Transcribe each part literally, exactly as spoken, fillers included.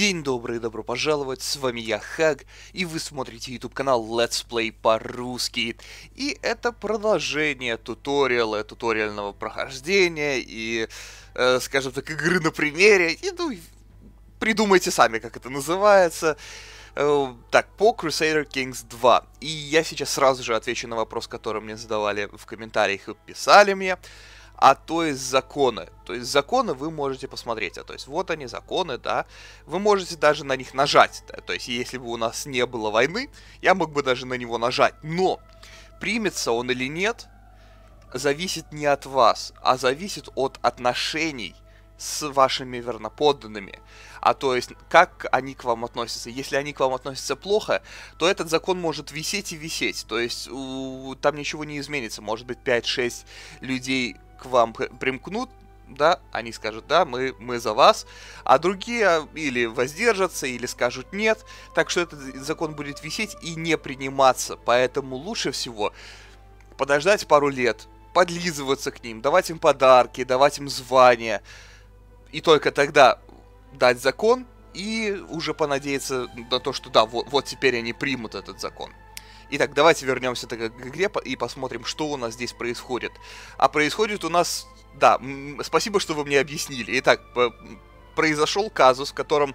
День добрый, добро пожаловать, с вами я, Хаг, и вы смотрите YouTube канал Let's Play по-русски. И это продолжение туториала, туториального прохождения и, э, скажем так, игры на примере. И, ну, придумайте сами, как это называется. Э, так, по Crusader Kings два. И я сейчас сразу же отвечу на вопрос, который мне задавали в комментариях и писали мне. А то есть законы. То есть законы вы можете посмотреть. А то есть вот они, законы, да. Вы можете даже на них нажать. Да? То есть если бы у нас не было войны, я мог бы даже на него нажать. Но примется он или нет, зависит не от вас, а зависит от отношений с вашими верноподданными. А то есть, как они к вам относятся. Если они к вам относятся плохо, то этот закон может висеть и висеть. То есть, у, там ничего не изменится. Может быть, пять-шесть людей к вам примкнут, да, они скажут, да, мы, мы за вас, а другие или воздержатся, или скажут нет. Так что этот закон будет висеть и не приниматься. Поэтому лучше всего подождать пару лет, подлизываться к ним, давать им подарки, давать им звания. И только тогда дать закон и уже понадеяться на то, что да, вот, вот теперь они примут этот закон. Итак, давайте вернемся к игре и посмотрим, что у нас здесь происходит. А происходит у нас... Да, спасибо, что вы мне объяснили. Итак, произошел казус, в котором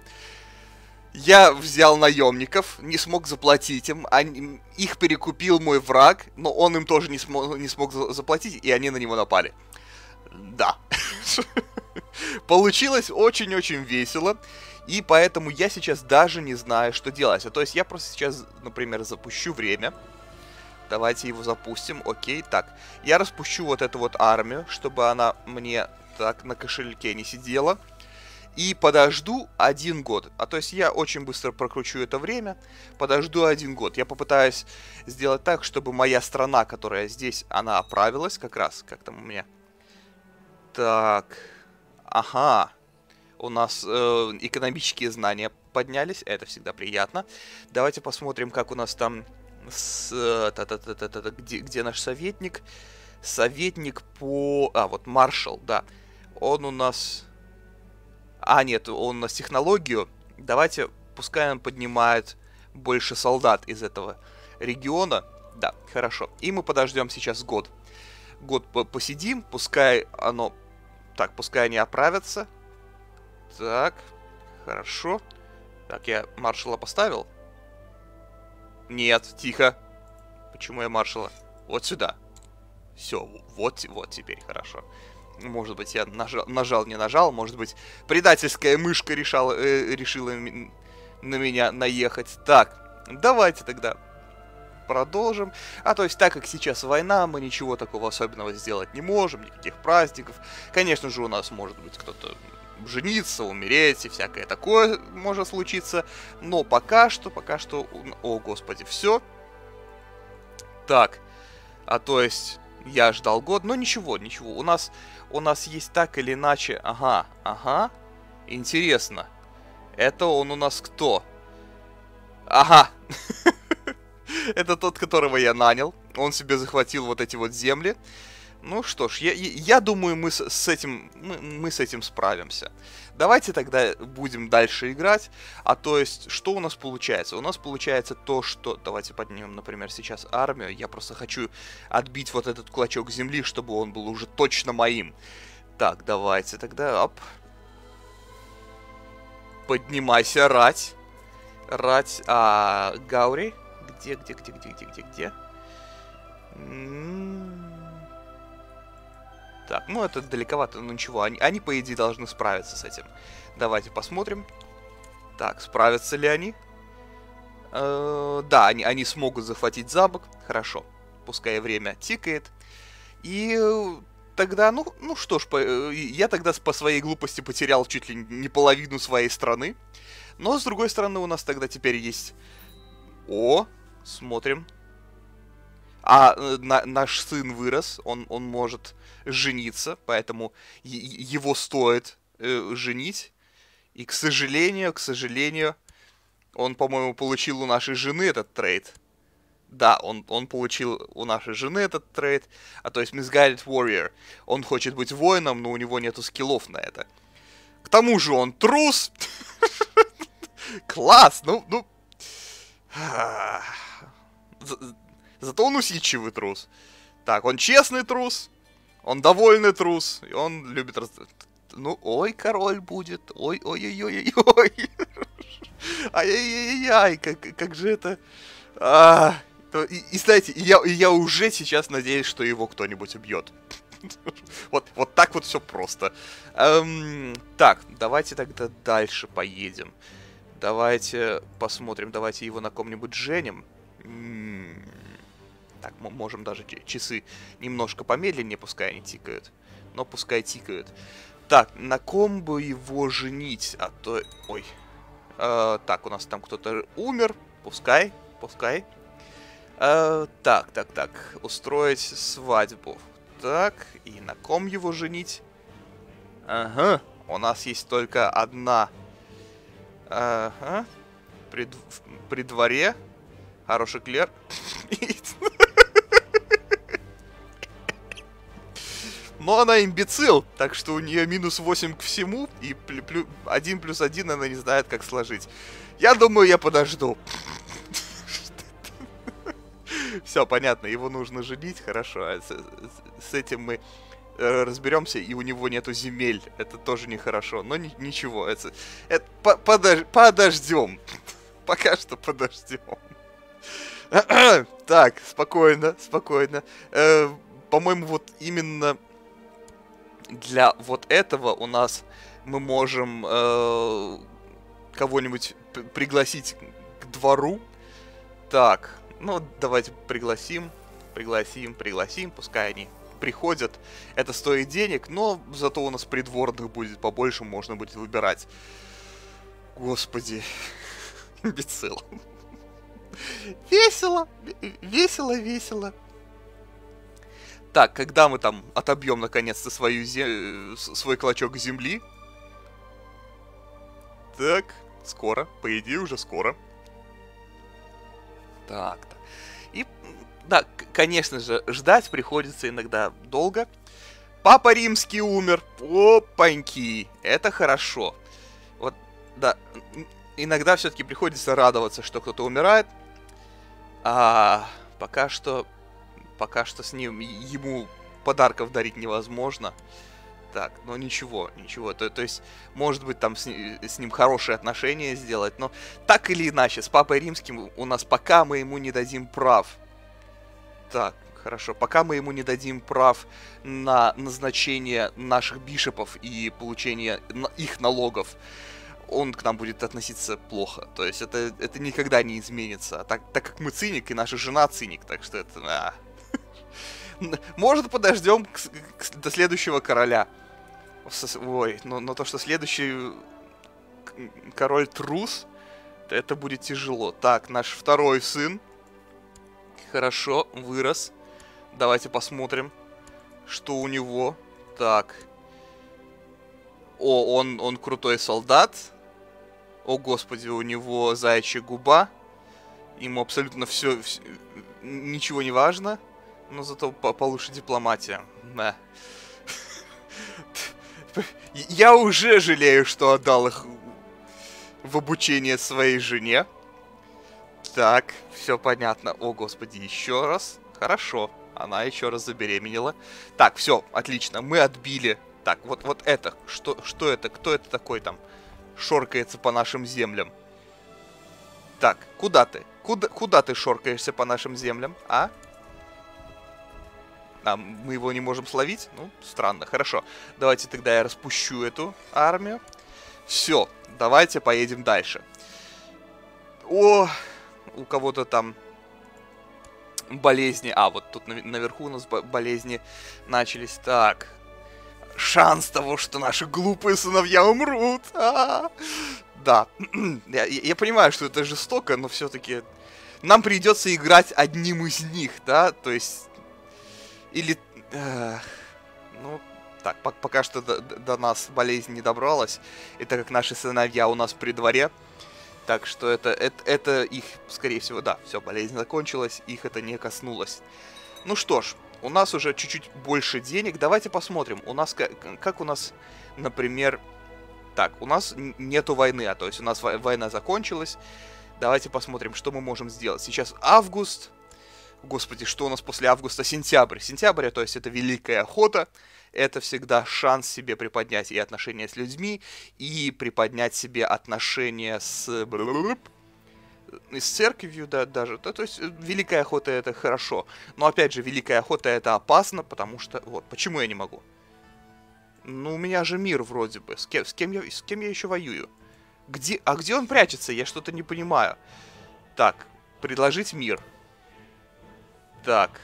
я взял наемников, не смог заплатить им, они, их перекупил мой враг, но он им тоже не смог, не смог заплатить, и они на него напали. Да. Получилось очень-очень весело. И поэтому я сейчас даже не знаю, что делать. А то есть я просто сейчас, например, запущу время. Давайте его запустим. Окей, так. Я распущу вот эту вот армию, чтобы она мне так на кошельке не сидела. И подожду один год. А то есть я очень быстро прокручу это время. Подожду один год. Я попытаюсь сделать так, чтобы моя страна, которая здесь, она оправилась как раз. Как там у меня? Так. Ага. У нас э, экономические знания поднялись, это всегда приятно. Давайте посмотрим, как у нас там, с, э, та -та -та -та -та, где, где наш советник. Советник по... А, вот маршал, да. Он у нас... А, нет, он у нас технологию. Давайте, пускай он поднимает больше солдат из этого региона. Да, хорошо. И мы подождем сейчас год. Год посидим, пускай оно... Так, пускай они оправятся. Так, хорошо. Так, я маршала поставил? Нет, тихо. Почему я маршала? Вот сюда. Все, вот, вот теперь хорошо. Может быть, я нажал, нажал не нажал. Может быть, предательская мышка решала, э, решила на меня наехать. Так, давайте тогда продолжим. А то есть, так как сейчас война, мы ничего такого особенного сделать не можем. Никаких праздников. Конечно же, у нас может быть кто-то... жениться, умереть и всякое такое может случиться. Но пока что, пока что... О, господи, все. Так. А то есть, я ждал год. Но ничего, ничего. У нас, у нас есть так или иначе... Ага, ага. Интересно. Это он у нас кто? Ага. Это тот, которого я нанял. Он себе захватил вот эти вот земли. Ну что ж, я, я думаю, мы с, с этим мы, мы с этим справимся. Давайте тогда будем дальше играть. А то есть, что у нас получается? У нас получается то, что... Давайте поднимем, например, сейчас армию. Я просто хочу отбить вот этот клочок земли, чтобы он был уже точно моим. Так, давайте тогда... Оп. Поднимайся, рать. Рать... А, Гаури? Где, где, где, где, где, где, где? М-м-м. Так, ну это далековато, но ничего, они, они, по идее, должны справиться с этим. Давайте посмотрим. Так, справятся ли они? Э-э- да, они, они смогут захватить замок. Хорошо, пускай время тикает. И тогда, ну, ну что ж, по, я тогда по своей глупости потерял чуть ли не половину своей страны. Но, с другой стороны, у нас тогда теперь есть... О, смотрим. А на, наш сын вырос, он, он может жениться, поэтому его стоит э, женить. И, к сожалению, к сожалению, он, по-моему, получил у нашей жены этот трейд. Да, он, он получил у нашей жены этот трейд. А то есть Misguided Warrior. Он хочет быть воином, но у него нету скиллов на это. К тому же он трус. Класс! Ну, ну... За, зато он усидчивый трус. Так, он честный трус, он довольный трус, и он любит... Раз... Ну, ой, король будет, ой-ой-ой-ой-ой. Ай-яй-яй-яй, как, как же это... А, то, и, и, знаете, я, я уже сейчас надеюсь, что его кто-нибудь убьет. вот, вот так вот все просто. Эм, так, давайте тогда дальше поедем. Давайте посмотрим, давайте его на ком-нибудь женим. М-м-м. Так, мы можем даже часы немножко помедленнее, пускай они тикают. Но пускай тикают. Так, на ком бы его женить? А то... Ой. Э, так, у нас там кто-то умер. Пускай, пускай. Э, так, так, так. Устроить свадьбу. Так, и на ком его женить? Ага, у нас есть только одна... Ага. При, при дворе. Хороший клер. Но она имбецил, так что у нее минус восемь к всему, и один плюс один она не знает, как сложить. Я думаю, я подожду. Все, понятно, его нужно женить, хорошо. С, с этим мы э, разберемся, и у него нету земель. Это тоже нехорошо, но ни, ничего. Это, это, по, подож, подождем. Пока что подождем. Так, спокойно, спокойно. Э, по-моему, вот именно... Для вот этого у нас мы можем э, кого-нибудь пригласить к двору. Так, ну давайте пригласим, пригласим, пригласим, пускай они приходят. Это стоит денег, но зато у нас придворных будет побольше, можно будет выбирать. Господи, имбецил. Весело, весело, весело. Так, когда мы там отобьем наконец-то свою зем... свой клочок земли? Так, скоро, по идее уже скоро. Так, так. И, да, конечно же, ждать приходится иногда долго. Папа Римский умер. Опаньки, это хорошо. Вот, да, иногда все-таки приходится радоваться, что кто-то умирает. А пока что... Пока что с ним, ему подарков дарить невозможно. Так, но ничего, ничего. То, то есть, может быть, там с, с ним хорошие отношения сделать, но так или иначе, с Папой Римским у нас пока мы ему не дадим прав. Так, хорошо. Пока мы ему не дадим прав на назначение наших бишопов и получение их налогов, он к нам будет относиться плохо. То есть, это, это никогда не изменится. Так, так как мы циник, и наша жена циник, так что это... А. Может, подождем к, к, до следующего короля. Ой, но, но то, что следующий король трус, это будет тяжело. Так, наш второй сын. Хорошо, вырос. Давайте посмотрим, что у него. Так. О, он, он крутой солдат. О, господи, у него заячья губа. Ему абсолютно все, все ничего не важно. Но зато получше дипломатия. Да. Я уже жалею, что отдал их в обучение своей жене. Так, все понятно. О, господи, еще раз. Хорошо. Она еще раз забеременела. Так, все, отлично. Мы отбили. Так, вот, вот это. Что, что это? Кто это такой там? Шоркается по нашим землям. Так, куда ты? Куда, куда ты шоркаешься по нашим землям, а? А, мы его не можем словить? Ну, странно. Хорошо. Давайте тогда я распущу эту армию. Все, давайте поедем дальше. О, у кого-то там болезни. А, вот тут наверху у нас болезни начались. Так. Шанс того, что наши глупые сыновья умрут. А-а-а. Да. я, я понимаю, что это жестоко, но все-таки нам придется играть одним из них, да? То есть... Или... Э, ну, так, по пока что до, до нас болезнь не добралась. И так как наши сыновья у нас при дворе, так что это, это, это их, скорее всего, да, все, болезнь закончилась, их это не коснулось. Ну что ж, у нас уже чуть-чуть больше денег. Давайте посмотрим, у нас, как, как у нас, например, Так, у нас нету войны, а то есть у нас война закончилась. Давайте посмотрим, что мы можем сделать. Сейчас август. Господи, что у нас после августа? Сентябрь. Сентябрь, то есть это Великая Охота. Это всегда шанс себе приподнять и отношения с людьми, и приподнять себе отношения с... с церковью, да, даже. То, то есть Великая Охота это хорошо. Но опять же, Великая Охота это опасно, потому что... Вот, почему я не могу? Ну, у меня же мир вроде бы. С кем, с кем, я, с кем я еще воюю? Где, а где он прячется? Я что-то не понимаю. Так, предложить мир. Так.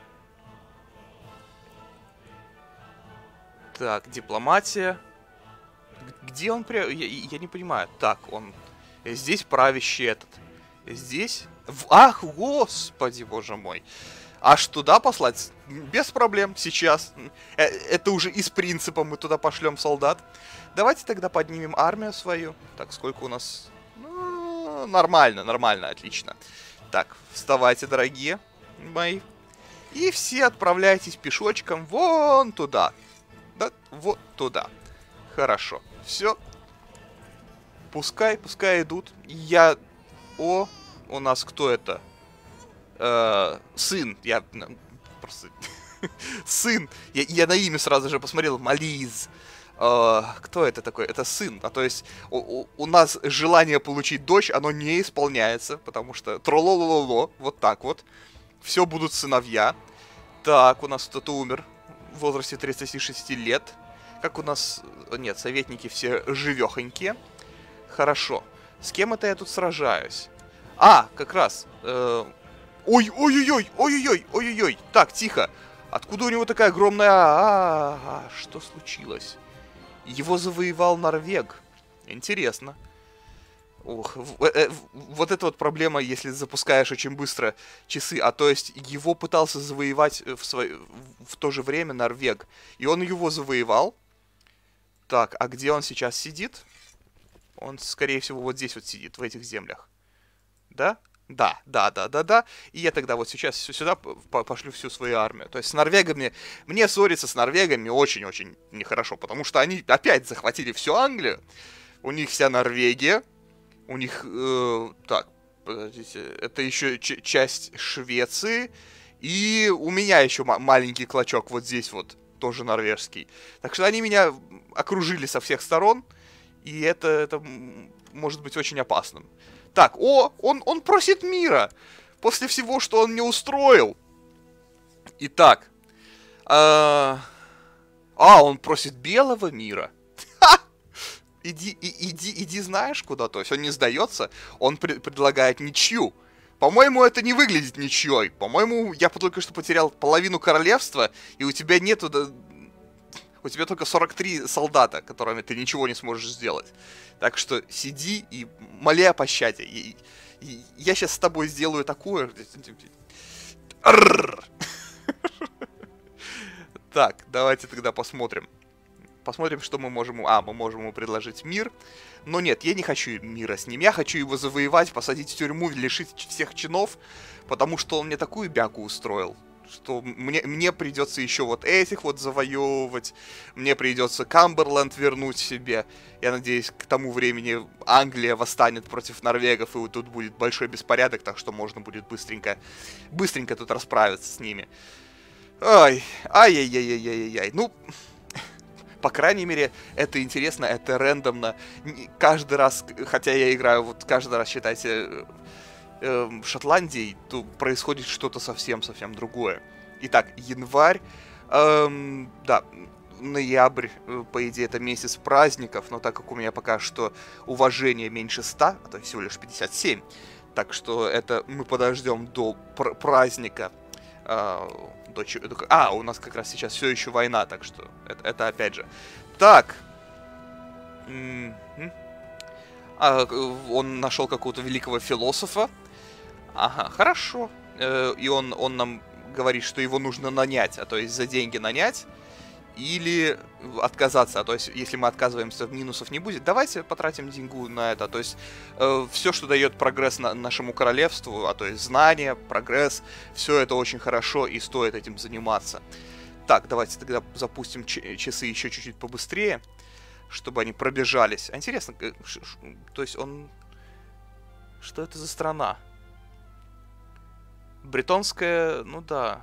Так, дипломатия. Где он пря... Я, я не понимаю. Так, он... Здесь правящий этот. Здесь... В... Ах, господи, боже мой. Аж туда послать? Без проблем, сейчас. Это уже из принципа мы туда пошлем солдат. Давайте тогда поднимем армию свою. Так, сколько у нас... Ну, нормально, нормально, отлично. Так, вставайте, дорогие мои. И все отправляйтесь пешочком вон туда. Да, вот туда. Хорошо. Все. Пускай, пускай идут. Я... О, у нас кто это? Э, сын. Я просто... Сын. Я, я на имя сразу же посмотрел. Мализ. Э, кто это такой? Это сын. А то есть у, у, у нас желание получить дочь, оно не исполняется. Потому что трололололо. Вот так вот. Все будут сыновья. Так, у нас кто-то умер. В возрасте тридцати шести лет. Как у нас... Нет, советники все живехонькие. Хорошо. С кем это я тут сражаюсь? А, как раз. Ой-ой-ой, ой-ой-ой, ой-ой-ой. Так, тихо. Откуда у него такая огромная... А-а-а, что случилось? Его завоевал Норвег. Интересно. Ух, вот это вот проблема, если запускаешь очень быстро часы. А то есть его пытался завоевать в, свой... в то же время Норвег. И он его завоевал. Так, а где он сейчас сидит? Он, скорее всего, вот здесь вот сидит, в этих землях. Да? Да, да, да, да, да. И я тогда вот сейчас сюда пошлю всю свою армию. То есть с норвегами... Мне ссориться с норвегами очень-очень нехорошо, потому что они опять захватили всю Англию. У них вся Норвегия. У них... Э, так, подождите. Это еще часть Швеции. И у меня еще маленький клочок вот здесь вот. Тоже норвежский. Так что они меня окружили со всех сторон. И это, это может быть очень опасным. Так, о, он, он просит мира. После всего, что он мне устроил. Итак. Э, а, он просит белого мира. Ха! Иди, и, иди, иди знаешь куда. То есть он не сдается. Он пред, предлагает ничью. По-моему, это не выглядит ничьей. По-моему, я только что потерял половину королевства, и у тебя нету... Да, у тебя только сорок три солдата, которыми ты ничего не сможешь сделать. Так что сиди и моли о пощаде. И, и, я сейчас с тобой сделаю такое... Так, давайте тогда посмотрим. Посмотрим, что мы можем... А, мы можем ему предложить мир. Но нет, я не хочу мира с ним. Я хочу его завоевать, посадить в тюрьму, лишить всех чинов. Потому что он мне такую бяку устроил. Что мне, мне придется еще вот этих вот завоевывать. Мне придется Камберленд вернуть себе. Я надеюсь, к тому времени Англия восстанет против норвегов. И вот тут будет большой беспорядок. Так что можно будет быстренько, быстренько тут расправиться с ними. Ай, ай-яй-яй-яй-яй-яй. Ну... По крайней мере, это интересно, это рандомно. Каждый раз, хотя я играю, вот каждый раз, считайте, э, Шотландией, то происходит что-то совсем-совсем другое. Итак, январь, эм, да, ноябрь, по идее, это месяц праздников, но так как у меня пока что уважение меньше ста, а то всего лишь пятьдесят семь, так что это мы подождем до пр праздника. Э, А, у нас как раз сейчас все еще война, так что это, это опять же. Так. Mm-hmm. А, он нашел какого-то великого философа. Ага, хорошо. Э, и он, он нам говорит, что его нужно нанять, а то есть за деньги нанять. Или отказаться, а то есть если мы отказываемся, минусов не будет. Давайте потратим деньгу на это. То есть э, все, что дает прогресс на, нашему королевству, а то есть знания, прогресс, все это очень хорошо и стоит этим заниматься. Так, давайте тогда запустим часы еще чуть-чуть побыстрее. чтобы они пробежались. А интересно, то есть он... Что это за страна? Бретонская, ну да.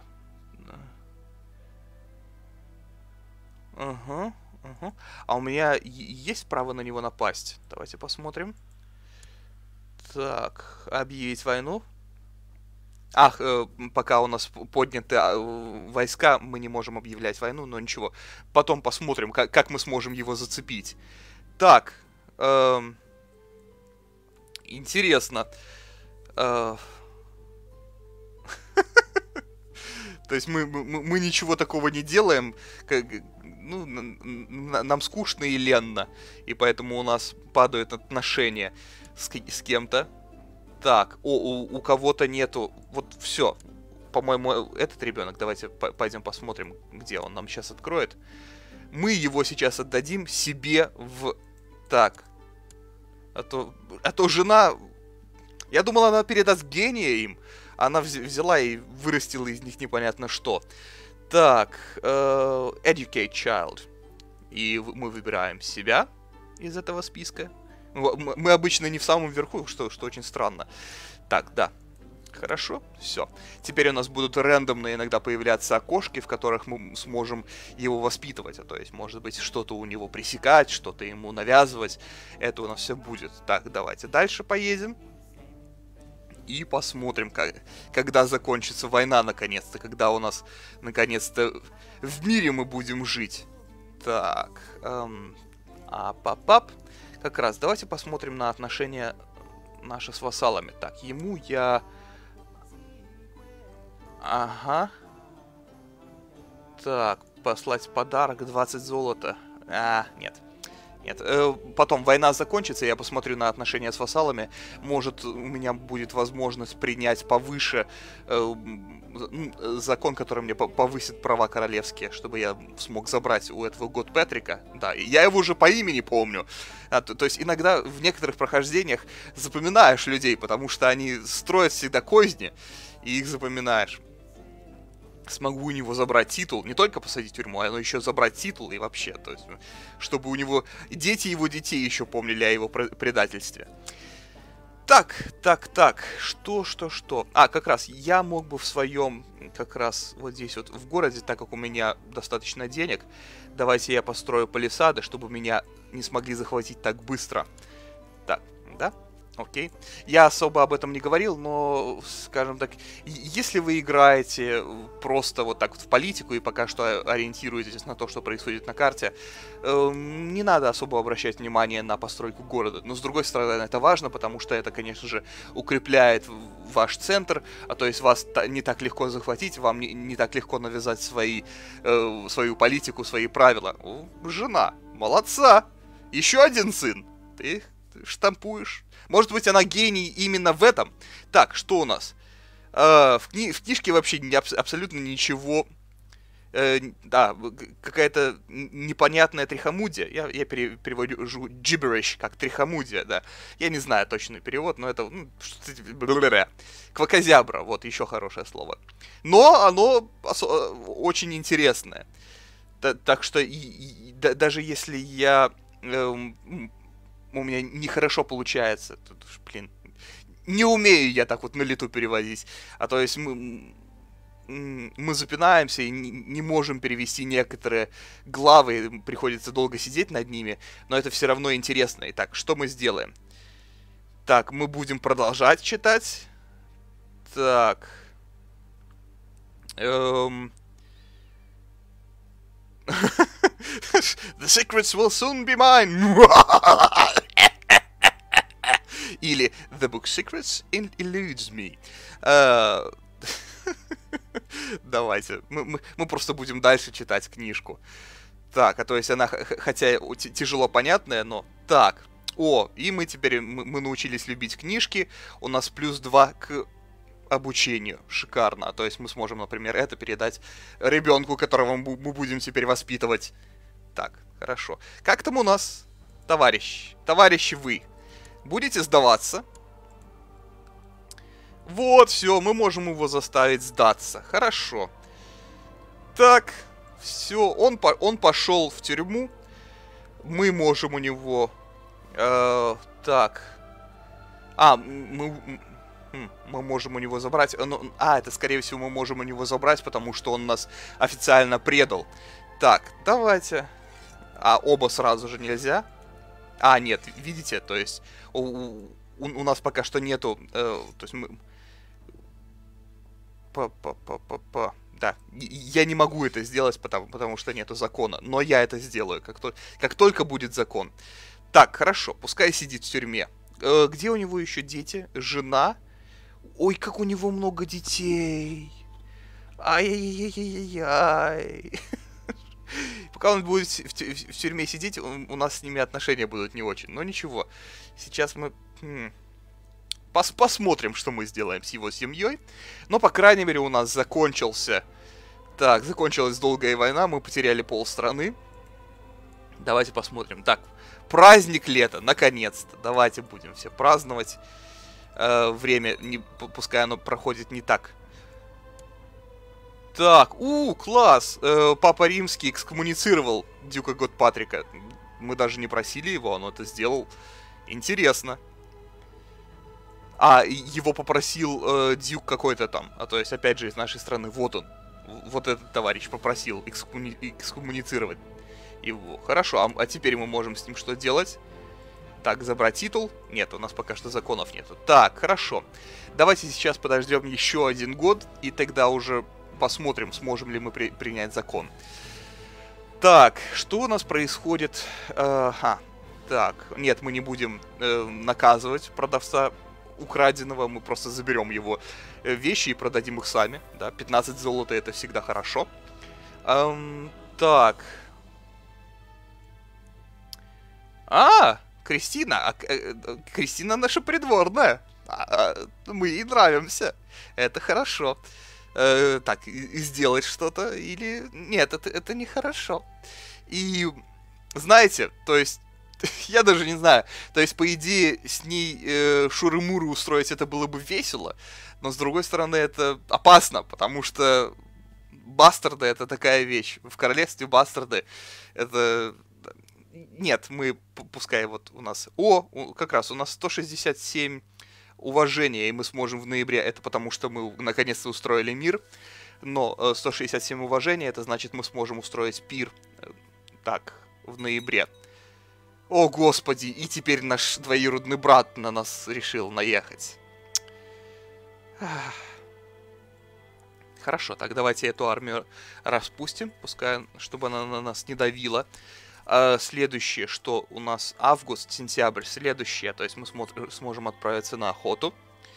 Угу, угу. А у меня есть право на него напасть? Давайте посмотрим. Так, объявить войну. Ах, э, пока у нас подняты э, войска, мы не можем объявлять войну, но ничего. Потом посмотрим, как, как мы сможем его зацепить. Так, э, интересно. Э, То есть мы, мы, мы ничего такого не делаем, как, ну, нам скучно и ленно, и поэтому у нас падают отношения с, с кем-то. Так, о, у, у кого-то нету, вот все, по-моему, этот ребенок, давайте пойдем посмотрим, где он нам сейчас откроет. Мы его сейчас отдадим себе в... Так, а то, а то жена, я думал, она передаст гения им. Она взяла и вырастила из них непонятно что. Так, э, educate child. И мы выбираем себя из этого списка. Мы обычно не в самом верху, что, что очень странно. Так, да. Хорошо, все. Теперь у нас будут рандомно иногда появляться окошки, в которых мы сможем его воспитывать. А то есть, может быть, что-то у него пресекать, что-то ему навязывать. Это у нас все будет. Так, давайте дальше поедем. И посмотрим, как, когда закончится война наконец-то, когда у нас наконец-то в мире мы будем жить. Так, эм, а пап-пап. Как раз, давайте посмотрим на отношения наши с вассалами. Так, ему я... Ага. Так, послать подарок двадцать золота. А, нет. Нет, потом война закончится, я посмотрю на отношения с вассалами. Может, у меня будет возможность принять повыше э, закон, который мне повысит права королевские, чтобы я смог забрать у этого Готпетрика. Да, и я его уже по имени помню. А, то, то есть иногда в некоторых прохождениях запоминаешь людей, потому что они строят всегда козни, и их запоминаешь. Смогу у него забрать титул, не только посадить в тюрьму, но еще забрать титул и вообще, то есть, чтобы у него дети его детей еще помнили о его предательстве. Так, так, так, что, что, что. А, как раз, я мог бы в своем, как раз вот здесь вот в городе, так как у меня достаточно денег, давайте я построю палисады, чтобы меня не смогли захватить так быстро. Так, да? Окей. Я особо об этом не говорил, но, скажем так, если вы играете просто вот так вот в политику и пока что ориентируетесь на то, что происходит на карте, э, не надо особо обращать внимание на постройку города. Но, с другой стороны, это важно, потому что это, конечно же, укрепляет ваш центр, а то есть вас не так легко захватить, вам не, не так легко навязать свои, э, свою политику, свои правила. О, жена, молодца! Еще один сын! Ты штампуешь. Может быть, она гений именно в этом. Так, что у нас? Э, в, кни в книжке вообще не, аб абсолютно ничего. Э, да, какая-то непонятная трихомудия. Я, я пере перевожу gibberish как трихомудия, да. Я не знаю точный перевод, но это... Ну, квакозябра, вот, еще хорошее слово. Но оно очень интересное. Т так что и, и, да, даже если я... Э, у меня нехорошо получается. Тут, блин, не умею я так вот на лету переводить. А то есть мы, мы запинаемся и не, не можем перевести некоторые главы, приходится долго сидеть над ними, но это все равно интересно. Итак, что мы сделаем? Так, мы будем продолжать читать. Так. Эм... The secrets will soon be mine. Или The book secrets eludes me. Uh... Давайте. Мы, мы, мы просто будем дальше читать книжку. Так, а то есть она, хотя тяжело понятная, но... Так. О, и мы теперь мы, мы научились любить книжки. У нас плюс два к обучению. Шикарно. То есть мы сможем, например, это передать ребенку, которого мы будем теперь воспитывать. Так, хорошо. Как там у нас, товарищ? Товарищи вы. Будете сдаваться? Вот, все, мы можем его заставить сдаться. Хорошо. Так, все, он, по он пошел в тюрьму. Мы можем у него... Э, так. А, мы... Мы можем у него забрать... Ну, а, это, скорее всего, мы можем у него забрать, потому что он нас официально предал. Так, давайте. А оба сразу же нельзя. А, нет, видите, то есть... У, у, у нас пока что нету... Э, то есть мы... Па-па-па-па-па... Да, я не могу это сделать, потому, потому что нету закона. Но я это сделаю, как, то, как только будет закон. Так, хорошо, пускай сидит в тюрьме. Э, где у него еще дети? Жена? Ой, как у него много детей. Ай-яй-яй-яй-яй. Пока он будет в, в, в тюрьме сидеть, он, у нас с ними отношения будут не очень. Но ничего. Сейчас мы... Хм, пос посмотрим, что мы сделаем с его семьей. Но, по крайней мере, у нас закончился... Так, закончилась долгая война, мы потеряли полстраны. Давайте посмотрим. Так, праздник лета, наконец-то. Давайте будем все праздновать. Э, время, не, пускай оно проходит не так. Так, у, класс. Э, Папа Римский экскоммуницировал Дюка Готпатрика. Мы даже не просили его, он это сделал. Интересно. А, его попросил э, Дюк какой-то там. А то есть, опять же, из нашей страны. Вот он. Вот этот товарищ попросил экскоммуни... экскоммуницировать его. Хорошо, а, а теперь мы можем с ним что делать? Так, забрать титул. Нет, у нас пока что законов нету. Так, хорошо. Давайте сейчас подождем еще один год, и тогда уже посмотрим, сможем ли мы при... принять закон. Так, что у нас происходит? Ага. Так, нет, мы не будем э, наказывать продавца украденного, мы просто заберем его вещи и продадим их сами. Да, пятнадцать золота это всегда хорошо. Эм, так. А, Кристина. А, э, Кристина наша придворная. А, а, мы ей нравимся. Это хорошо. Э, так, и, сделать что-то или... Нет, это, это нехорошо. И, знаете, то есть... Я даже не знаю. То есть, по идее, с ней э, шуры-муры устроить это было бы весело. Но, с другой стороны, это опасно, потому что бастарды — это такая вещь. В королевстве бастарды это... Нет, мы, пускай вот у нас... О, как раз у нас сто шестьдесят семь уважения, и мы сможем в ноябре. Это потому, что мы наконец-то устроили мир. Но сто шестьдесят семь уважения, это значит, мы сможем устроить пир. Так, в ноябре. О, господи, и теперь наш двоюродный брат на нас решил наехать. Хорошо, так давайте эту армию распустим, пускай, чтобы она на нас не давила. А, следующее, что у нас август, сентябрь, следующее, то есть мы смотр- сможем отправиться на охоту.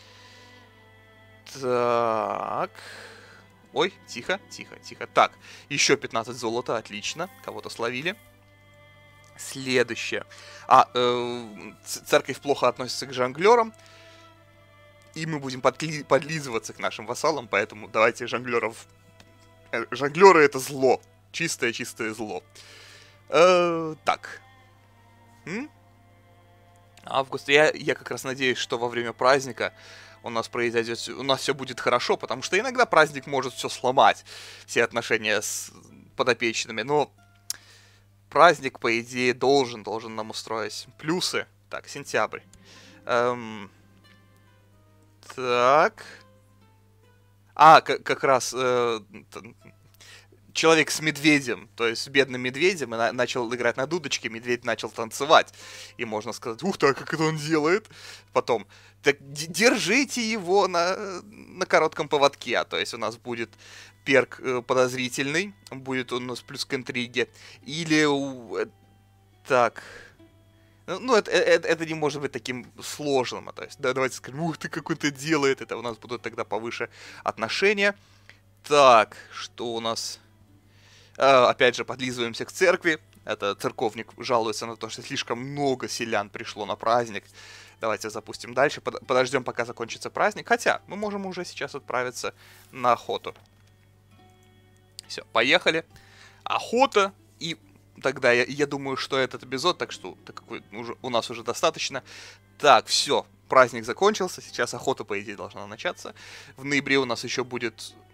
Так. Ой, тихо, тихо, тихо. Так, еще пятнадцать золота, отлично, кого-то словили. Следующее. А, э, церковь плохо относится к жонглерам. И мы будем подли подлизываться к нашим вассалам, поэтому давайте жонглеров... Э, жонглеры — это зло. Чистое-чистое зло. Э, так. М? Август. Я, я как раз надеюсь, что во время праздника у нас произойдет... У нас все будет хорошо, потому что иногда праздник может все сломать. Все отношения с подопечными, но... Праздник, по идее, должен, должен нам устроить. Плюсы. Так, сентябрь. Эм... Так. А, как раз э, человек с медведем, то есть с бедным медведем, и на начал играть на дудочке, медведь начал танцевать. И можно сказать, ух ты, как это он делает. Потом, так держите его на, на коротком поводке. То есть у нас будет... перк э, подозрительный, будет у нас плюс к интриге. Или... Э, так... Ну, это, это, это не может быть таким сложным. То есть, да, давайте скажем, ух ты, как он это делает. Это у нас будут тогда повыше отношения. Так, что у нас... Э, опять же, подлизываемся к церкви. Это церковник жалуется на то, что слишком много селян пришло на праздник. Давайте запустим дальше. Под, подождем, пока закончится праздник. Хотя, мы можем уже сейчас отправиться на охоту. Все, поехали. Охота. И тогда я, я думаю, что этот эпизод, так что так как уже, у нас уже достаточно. Так, все, праздник закончился. Сейчас охота, по идее, должна начаться. В ноябре у нас еще будет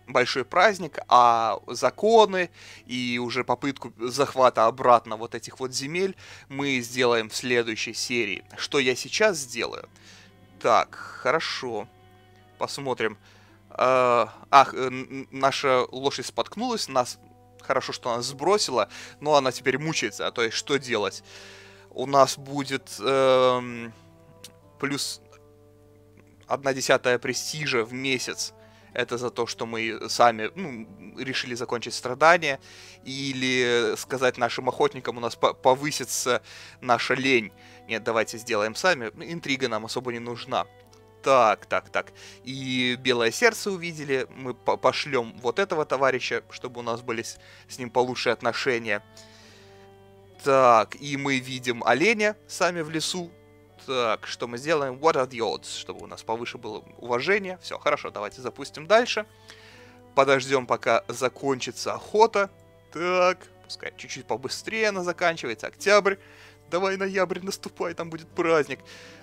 большой праздник, а законы и уже попытку захвата обратно вот этих вот земель мы сделаем в следующей серии. Что я сейчас сделаю? Так, хорошо. Посмотрим. Э, ах, э, наша лошадь споткнулась, нас... Хорошо, что она сбросила, но она теперь мучается. А то есть, что делать? У нас будет э, плюс одна десятая престижа в месяц. Это за то, что мы сами ну, решили закончить страдания. Или сказать нашим охотникам, у нас повысится наша лень. Нет, давайте сделаем сами. Интрига нам особо не нужна. Так, так, так. И белое сердце увидели. Мы пошлем вот этого товарища, чтобы у нас были с, с ним получше отношения. Так, и мы видим оленя сами в лесу. Так, что мы сделаем? What are the odds? Чтобы у нас повыше было уважение. Все, хорошо, давайте запустим дальше. Подождем, пока закончится охота. Так, пускай чуть-чуть побыстрее она заканчивается. Октябрь. Давай, ноябрь, наступай, там будет праздник.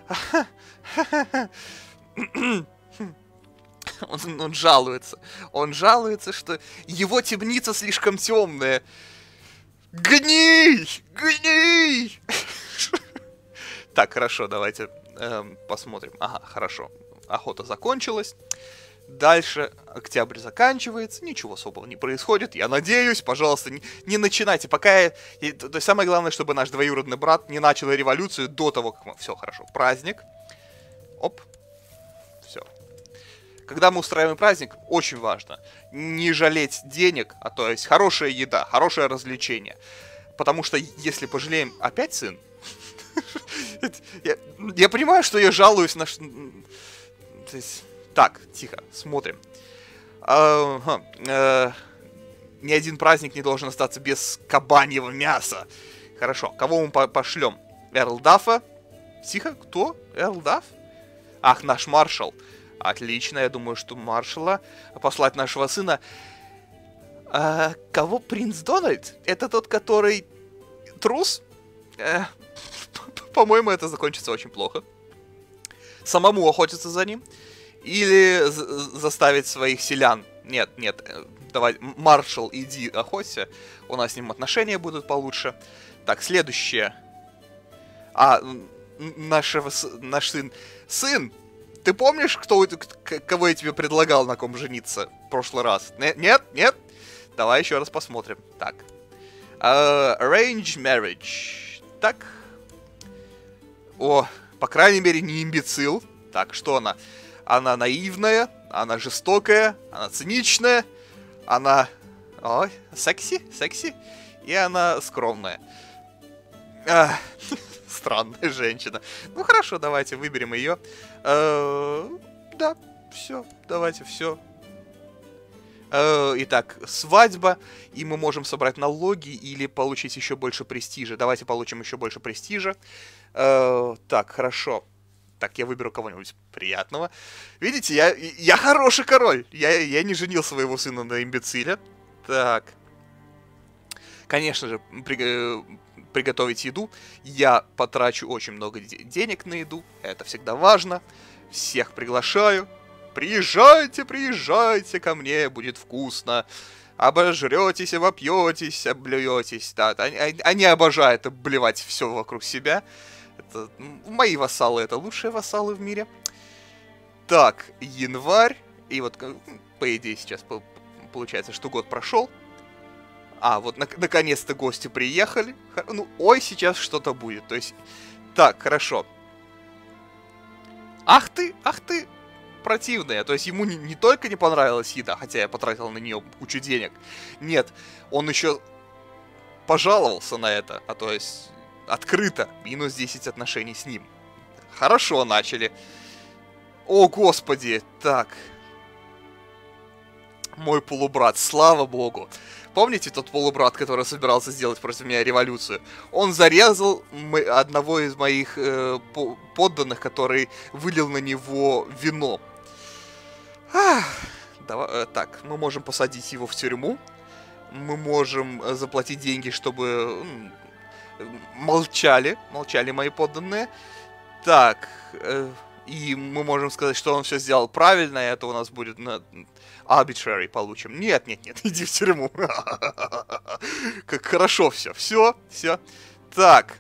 Он, он жалуется. Он жалуется, что его темница слишком темная. Гниль! Гниль! Так, хорошо, давайте эм, посмотрим. Ага, хорошо. Охота закончилась. Дальше октябрь заканчивается. Ничего особого не происходит. Я надеюсь, пожалуйста, не, не начинайте. Пока я... И, то есть самое главное, чтобы наш двоюродный брат не начал революцию до того, как мы... Все, хорошо. Праздник. Оп. Все. Когда мы устраиваем праздник, очень важно не жалеть денег, а то есть хорошая еда, хорошее развлечение. Потому что если пожалеем... Опять сын? Я, я понимаю, что я жалуюсь на... То есть... Так, тихо, смотрим. А, а, ни один праздник не должен остаться без кабаньего мяса. Хорошо, кого мы по пошлем? Эрл Даффа? Тихо, кто? Эрл Дафф? Ах, наш маршал. Отлично, я думаю, что маршала послать нашего сына. А, кого принц Дональд? Это тот, который трус? Э, По-моему, это закончится очень плохо. Самому охотиться за ним? Или заставить своих селян? Нет, нет, давай, маршал, иди охоться. У нас с ним отношения будут получше. Так, следующее. А, нашего, наш сын. Сын, ты помнишь, кто, кого я тебе предлагал, на ком жениться в прошлый раз? Нет? Нет? Давай еще раз посмотрим. Так. Uh, arrange marriage. Так. О, по крайней мере, не имбецил. Так, что она? Она наивная, она жестокая, она циничная, она... Ой, секси, секси. И она скромная. А, странная женщина. Ну хорошо, давайте выберем ее. А, да, все, давайте, все. А, итак, свадьба, и мы можем собрать налоги или получить еще больше престижа. Давайте получим еще больше престижа. А, так, хорошо. Так, я выберу кого-нибудь приятного. Видите, я, я хороший король. Я, я не женил своего сына на имбециле. Так. Конечно же, при, приготовить еду. Я потрачу очень много де- денег на еду. Это всегда важно. Всех приглашаю. Приезжайте, приезжайте ко мне, будет вкусно. Обожретесь, обопьетесь, облюетесь. Да, они, они обожают обливать все вокруг себя. Это, мои вассалы — это лучшие вассалы в мире. Так, январь. И вот, по идее, сейчас получается, что год прошел. А, вот на наконец-то гости приехали. Ну, ой, сейчас что-то будет. То есть, так, хорошо. Ах ты, ах ты, противная. То есть ему не, не только не понравилась еда, хотя я потратил на нее кучу денег. Нет, он еще пожаловался на это. А то есть... Открыто. Минус десять отношений с ним. Хорошо начали. О, господи. Так. Мой полубрат, слава богу. Помните тот полубрат, который собирался сделать против меня революцию? Он зарезал одного из моих э, подданных, который вылил на него вино. Ах, давай, э, так, мы можем посадить его в тюрьму. Мы можем заплатить деньги, чтобы... Молчали, молчали мои подданные. Так, э, и мы можем сказать, что он все сделал правильно, и это у нас будет на arbitrary получим. Нет, нет, нет, иди в тюрьму. Как хорошо все, все, все. Так.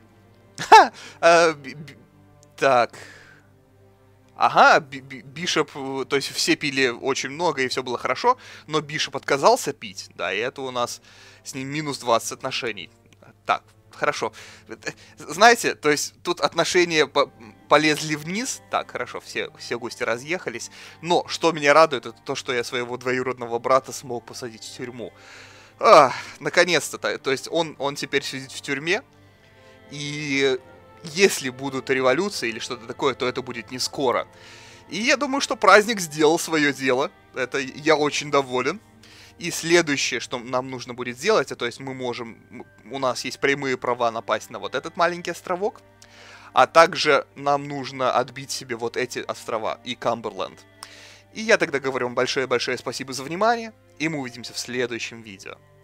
Так. Ага, Бишоп, то есть все пили очень много, и все было хорошо, но Бишоп отказался пить, да, и это у нас с ним минус двадцать отношений. Так, хорошо. Знаете, то есть тут отношения по полезли вниз. Так, хорошо, все, все гости разъехались. Но что меня радует, это то, что я своего двоюродного брата смог посадить в тюрьму. А, наконец-то. То есть он, он теперь сидит в тюрьме. И если будут революции или что-то такое, то это будет не скоро. И я думаю, что праздник сделал свое дело. Это я очень доволен. И следующее, что нам нужно будет сделать, то есть мы можем, у нас есть прямые права напасть на вот этот маленький островок, а также нам нужно отбить себе вот эти острова и Камберленд. И я тогда говорю вам большое-большое спасибо за внимание, и мы увидимся в следующем видео.